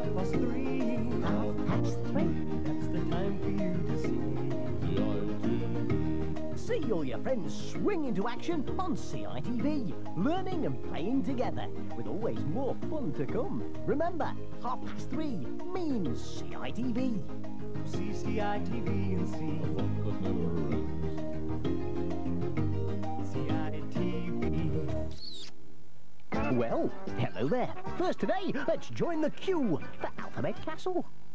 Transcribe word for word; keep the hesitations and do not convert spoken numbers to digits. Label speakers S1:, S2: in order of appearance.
S1: half past three.
S2: Half past three.
S1: That's the time for you to see C I T V.
S2: See all your friends swing into action on C I T V, learning and playing together, with always more fun to come. Remember, half past three means C I T V.
S1: See C I T V and see the fun that never ends. C I T V.
S2: Well, hello there. First today, let's join the queue for Alphabet Castle.